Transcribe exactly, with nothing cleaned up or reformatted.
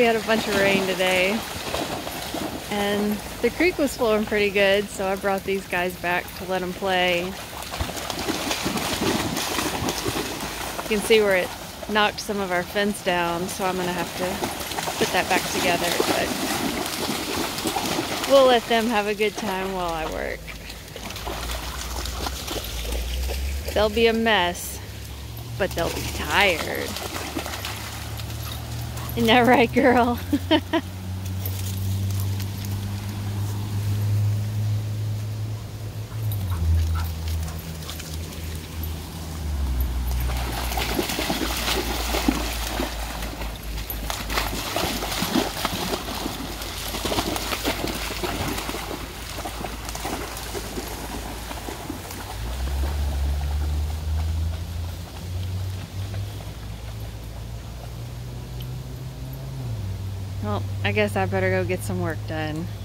had a bunch of rain today, and the creek was flowing pretty good, so I brought these guys back to let them play. You can see where it knocked some of our fence down, so I'm going to have to put that back together, but we'll let them have a good time while I work. They'll be a mess, but they'll be tired. Isn't that right, girl? Well, I guess I better go get some work done.